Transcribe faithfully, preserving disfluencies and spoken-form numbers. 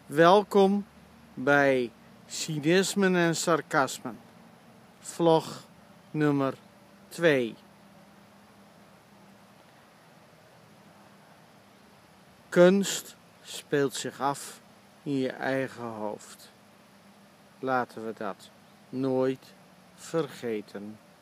Welkom bij Cynismen en Sarcasmen, vlog nummer twee. Kunst speelt zich af in je eigen hoofd. Laten we dat nooit vergeten.